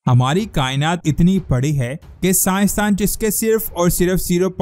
हमारी कायनात इतनी बड़ी है कि साइंसदान जिसके सिर्फ और सिर्फ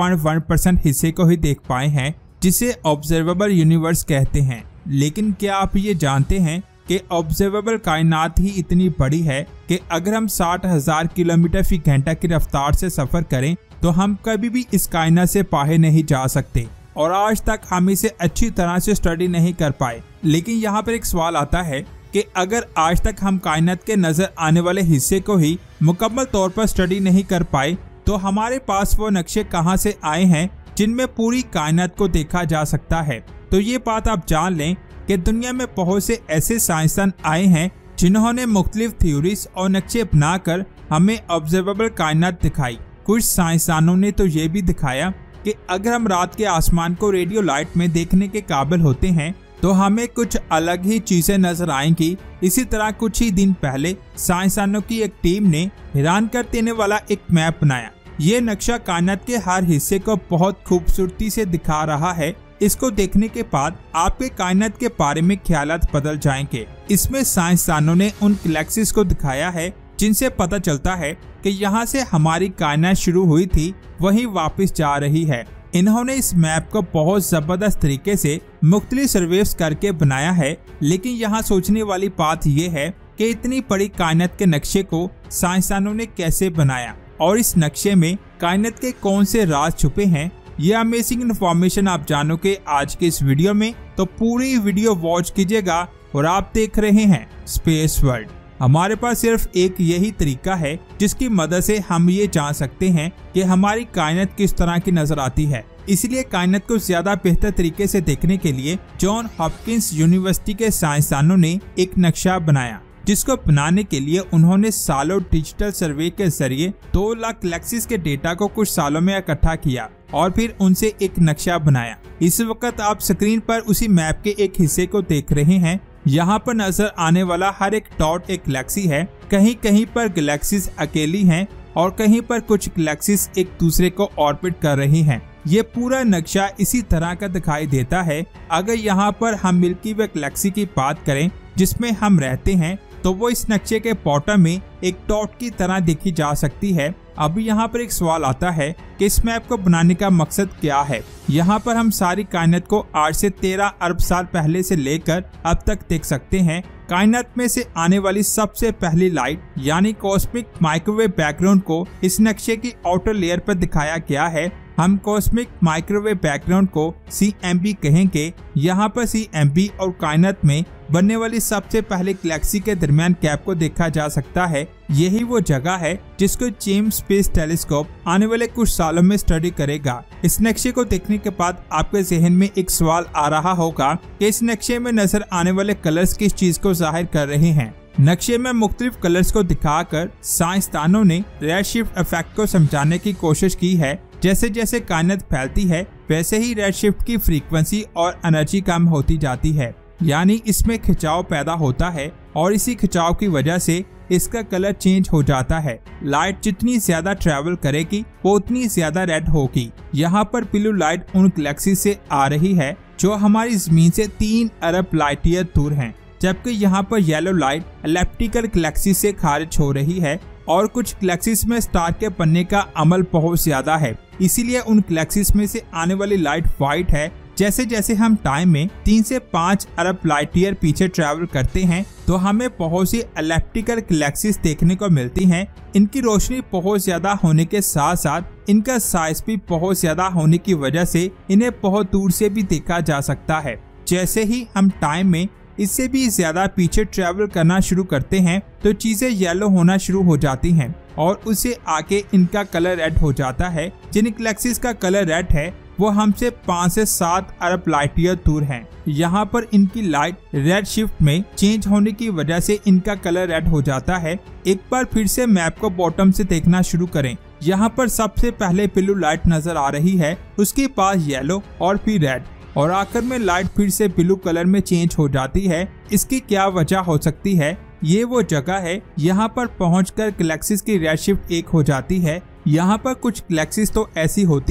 0.1% हिस्से को ही देख पाए हैं, जिसे ऑब्जर्वेबल यूनिवर्स कहते हैं। लेकिन क्या आप ये जानते हैं कि ऑब्जर्वेबल कायनात ही इतनी बड़ी है कि अगर हम 60,000 किलोमीटर फी घंटा की रफ्तार से सफर करें तो हम कभी भी इस कायनात से बाहर नहीं जा सकते और आज तक हम इसे अच्छी तरह से स्टडी नहीं कर पाए। लेकिन यहाँ पर एक सवाल आता है कि अगर आज तक हम कायनात के नजर आने वाले हिस्से को ही मुकम्मल तौर पर स्टडी नहीं कर पाए तो हमारे पास वो नक्शे कहाँ से आए हैं जिनमें पूरी कायनात को देखा जा सकता है। तो ये बात आप जान लें कि दुनिया में बहुत से ऐसे साइंसदान आए हैं जिन्होंने मुख्तलिफ थ्योरीज और नक्शे बनाकर हमें ऑब्जर्वेबल कायनात दिखाई। कुछ साइंसदानों ने तो ये भी दिखाया कि अगर हम रात के आसमान को रेडियो लाइट में देखने के काबिल होते हैं तो हमें कुछ अलग ही चीजें नजर आएंगी। इसी तरह कुछ ही दिन पहले साइंसदानों की एक टीम ने हैरान कर देने वाला एक मैप बनाया। ये नक्शा कायनात के हर हिस्से को बहुत खूबसूरती से दिखा रहा है। इसको देखने के बाद आपके कायनात के बारे में ख्यालात बदल जाएंगे। इसमें साइंसदानों ने उन गैलेक्सीज को दिखाया है जिनसे पता चलता है कि यहाँ से हमारी कायनात शुरू हुई थी वहीं वापस जा रही है। इन्होंने इस मैप को बहुत जबरदस्त तरीके से मुख्तलिफ सर्वेस करके बनाया है। लेकिन यहाँ सोचने वाली बात यह है कि इतनी बड़ी कायनात के नक्शे को साइंसदानों ने कैसे बनाया और इस नक्शे में कायनात के कौन से राज छुपे हैं। ये अमेजिंग इन्फॉर्मेशन आप जानोगे आज के इस वीडियो में, तो पूरी वीडियो वॉच कीजिएगा। और आप देख रहे हैं स्पेस वर्ल्ड। हमारे पास सिर्फ एक यही तरीका है जिसकी मदद से हम ये जान सकते हैं कि हमारी कायनात किस तरह की नजर आती है। इसलिए कायनात को ज्यादा बेहतर तरीके से देखने के लिए जॉन हॉपकिंस यूनिवर्सिटी के साइंसदानों ने एक नक्शा बनाया, जिसको बनाने के लिए उन्होंने सालों डिजिटल सर्वे के जरिए 2 लाख गैलेक्सीज के डेटा को कुछ सालों में इकट्ठा किया और फिर उनसे एक नक्शा बनाया। इस वक्त आप स्क्रीन पर उसी मैप के एक हिस्से को देख रहे हैं। यहाँ पर नजर आने वाला हर एक डॉट एक गैलेक्सी है। कहीं कहीं पर गैलेक्सीज अकेली हैं और कहीं पर कुछ गैलेक्सीज एक दूसरे को ऑर्बिट कर रही हैं। ये पूरा नक्शा इसी तरह का दिखाई देता है। अगर यहाँ पर हम मिल्की वे गैलेक्सी की बात करें जिसमें हम रहते हैं तो वो इस नक्शे के बॉटम में एक डॉट की तरह देखी जा सकती है। अब यहाँ पर एक सवाल आता है कि इस मैप को बनाने का मकसद क्या है। यहाँ पर हम सारी कायनात को 8 से 13 अरब साल पहले से लेकर अब तक देख सकते हैं। कायनात में से आने वाली सबसे पहली लाइट यानी कॉस्मिक माइक्रोवेव बैकग्राउंड को इस नक्शे की आउटर लेयर पर दिखाया गया है। हम कॉस्मिक माइक्रोवेव बैकग्राउंड को CMB कहेंगे। यहाँ पर CMB और कायनात में बनने वाली सबसे पहले गैलेक्सी के दरमियान गैप को देखा जा सकता है। यही वो जगह है जिसको जेम्स स्पेस टेलीस्कोप आने वाले कुछ सालों में स्टडी करेगा। इस नक्शे को देखने के बाद आपके जहन में एक सवाल आ रहा होगा कि इस नक्शे में नजर आने वाले कलर्स किस चीज को जाहिर कर रहे हैं। नक्शे में मुख्तलिफ कलर्स को दिखाकर साइंसदानों ने रेड शिफ्ट इफेक्ट को समझाने की कोशिश की है। जैसे जैसे कायनात फैलती है वैसे ही रेड शिफ्ट की फ्रीक्वेंसी और एनर्जी कम होती जाती है, यानी इसमें खिंचाव पैदा होता है और इसी खिंचाव की वजह से इसका कलर चेंज हो जाता है। लाइट जितनी ज्यादा ट्रेवल करेगी वो उतनी ज्यादा रेड होगी। यहाँ पर ब्लू लाइट उन गैलेक्सी से आ रही है जो हमारी जमीन से 3 अरब लाइट ईयर दूर हैं, जबकि यहाँ पर येलो लाइट इलिप्टिकल गैलेक्सी से खारिज हो रही है। और कुछ गैलेक्सीज में स्टार के बनने का अमल बहुत ज्यादा है, इसीलिए उन गैलेक्सीज में से आने वाली लाइट व्हाइट है। जैसे जैसे हम टाइम में 3 से 5 अरब लाइट ईयर पीछे ट्रैवल करते हैं तो हमें बहुत सी इलिप्टिकल गैलेक्सीज देखने को मिलती हैं। इनकी रोशनी बहुत ज्यादा होने के साथ साथ इनका साइज भी बहुत ज्यादा होने की वजह से इन्हें बहुत दूर से भी देखा जा सकता है। जैसे ही हम टाइम में इससे भी ज्यादा पीछे ट्रैवल करना शुरू करते हैं तो चीजें येलो होना शुरू हो जाती हैं और उससे आगे इनका कलर रेड हो जाता है। जिन गैलेक्सीज का कलर रेड है वो हमसे 5 से 7 अरब लाइट ईयर दूर हैं। यहाँ पर इनकी लाइट रेड शिफ्ट में चेंज होने की वजह से इनका कलर रेड हो जाता है। एक बार फिर से मैप को बॉटम से देखना शुरू करें। यहाँ पर सबसे पहले ब्लू लाइट नजर आ रही है, उसके पास येलो और फिर रेड और आखिर में लाइट फिर से ब्लू कलर में चेंज हो जाती है। इसकी क्या वजह हो सकती है? ये वो जगह है यहाँ पर पहुंचकर गैलेक्सीज की रेड शिफ्ट 1 हो जाती है। यहाँ पर कुछ गैलेक्सीज तो ऐसी होती हैं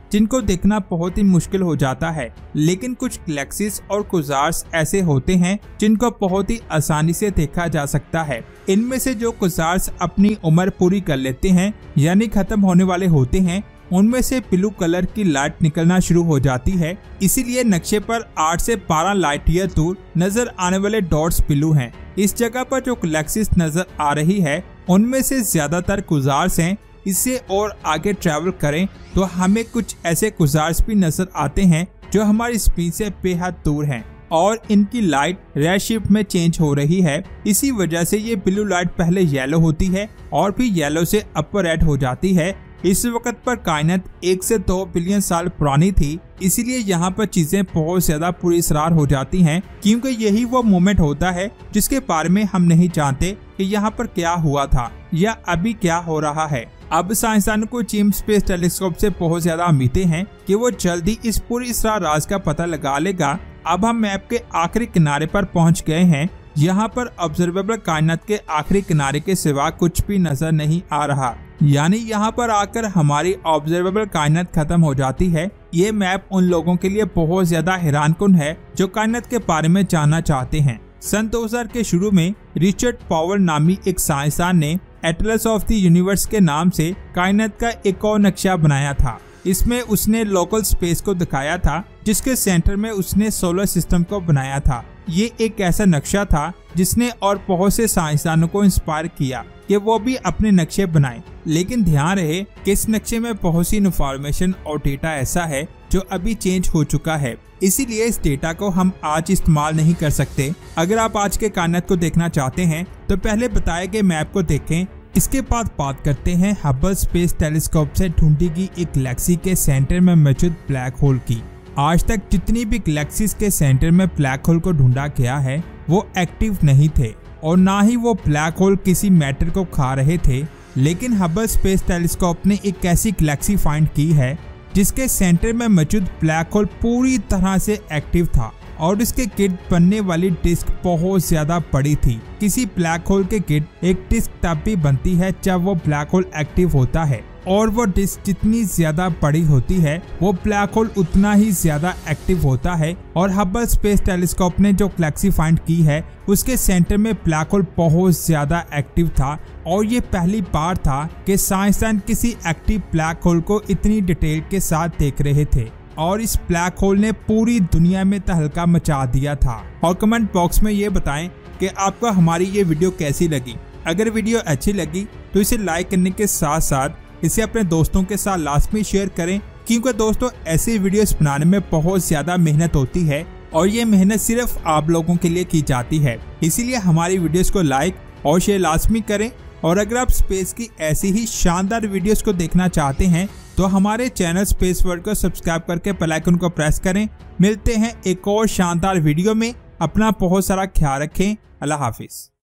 जिनको देखना बहुत ही मुश्किल हो जाता है, लेकिन कुछ गैलेक्सीज और क्वासार्स ऐसे होते हैं जिनको बहुत ही आसानी से देखा जा सकता है। इनमें से जो क्वासार्स अपनी उम्र पूरी कर लेते हैं यानी खत्म होने वाले होते हैं, उनमें से ब्लू कलर की लाइट निकलना शुरू हो जाती है। इसीलिए नक्शे पर 8 से 12 लाइट ईयर दूर नजर आने वाले डॉट्स ब्लू हैं। इस जगह पर जो गैलेक्सीज नजर आ रही है उनमें से ज्यादातर क्वासार्स हैं। इससे और आगे ट्रैवल करें तो हमें कुछ ऐसे क्वासार्स भी नजर आते हैं जो हमारी स्क्रीन से बेहद दूर हैं और इनकी लाइट रेड शिफ्ट में चेंज हो रही है। इसी वजह से ये ब्लू लाइट पहले येलो होती है और फिर येलो से अपर रेड हो जाती है। इस वक्त पर कायनात 1 से 2 बिलियन साल पुरानी थी, इसीलिए यहाँ पर चीजें बहुत ज्यादा पुरस्कार हो जाती हैं, क्योंकि यही वो मोमेंट होता है जिसके बारे में हम नहीं जानते कि यहाँ पर क्या हुआ था या अभी क्या हो रहा है। अब साइंसदानों को जेम्स स्पेस टेलीस्कोप से बहुत ज्यादा उम्मीदें हैं कि वो जल्दी इस पूरी राज का पता लगा लेगा। अब हम मैप के आखिरी किनारे पर पहुँच गए हैं। यहाँ पर ऑब्जर्वेबल कायनात के आखिरी किनारे के सिवा कुछ भी नजर नहीं आ रहा, यानी यहाँ पर आकर हमारी ऑब्जर्वेबल कायनात खत्म हो जाती है। ये मैप उन लोगों के लिए बहुत ज्यादा हैरानकुन है जो कायनात के बारे में जानना चाहते हैं। सन 2000 के शुरू में रिचर्ड पावर नामी एक साइंसदान ने एटलस ऑफ द यूनिवर्स के नाम से कायनात का एक और नक्शा बनाया था। इसमें उसने लोकल स्पेस को दिखाया था, जिसके सेंटर में उसने सोलर सिस्टम को बनाया था। ये एक ऐसा नक्शा था जिसने और बहुत से साइंसदानों को इंस्पायर किया कि वो भी अपने नक्शे बनाएं। लेकिन ध्यान रहे कि इस नक्शे में बहुत सी इन्फॉर्मेशन और डेटा ऐसा है जो अभी चेंज हो चुका है, इसीलिए इस डेटा को हम आज इस्तेमाल नहीं कर सकते। अगर आप आज के कायनात को देखना चाहते हैं तो पहले बताए गए मैप को देखें। इसके बाद बात करते हैं हबल स्पेस टेलीस्कोप से ढूंढी गई एक गैलेक्सी के सेंटर में मौजूद ब्लैक होल की। आज तक जितनी भी गैलेक्सीज के सेंटर में ब्लैक होल को ढूंढा गया है वो एक्टिव नहीं थे और ना ही वो ब्लैक होल किसी मैटर को खा रहे थे। लेकिन हबल स्पेस टेलीस्कोप ने एक ऐसी गैलेक्सी फाइंड की है जिसके सेंटर में मौजूद ब्लैक होल पूरी तरह से एक्टिव था और इसके गिर्द बनने वाली डिस्क बहुत ज्यादा बड़ी थी। किसी ब्लैक होल के गिर्द एक डिस्क तब भी बनती है जब वो ब्लैक होल एक्टिव होता है, और वो डिस्क जितनी ज्यादा बड़ी होती है वो ब्लैक होल उतना ही ज्यादा एक्टिव होता है। और हबल स्पेस टेलीस्कोप ने जो गैलेक्सी फाइंड की है उसके सेंटर में ब्लैक होल बहुत ज्यादा एक्टिव था और ये पहली बार था कि साइंसदान किसी एक्टिव ब्लैक होल को इतनी डिटेल के साथ देख रहे थे और इस ब्लैक होल ने पूरी दुनिया में तहलका मचा दिया था। और कमेंट बॉक्स में ये बताएं कि आपको हमारी ये वीडियो कैसी लगी। अगर वीडियो अच्छी लगी तो इसे लाइक करने के साथ साथ इसे अपने दोस्तों के साथ लाजमी शेयर करें, क्योंकि दोस्तों ऐसी वीडियोस बनाने में बहुत ज्यादा मेहनत होती है और ये मेहनत सिर्फ आप लोगों के लिए की जाती है। इसीलिए हमारी वीडियोस को लाइक और शेयर लाजमी करें। और अगर आप स्पेस की ऐसी ही शानदार वीडियोस को देखना चाहते हैं तो हमारे चैनल स्पेस वर्ल्ड को सब्सक्राइब करके बेल आइकन को प्रेस करें। मिलते हैं एक और शानदार वीडियो में। अपना बहुत सारा ख्याल रखें। अल्लाह हाफिज।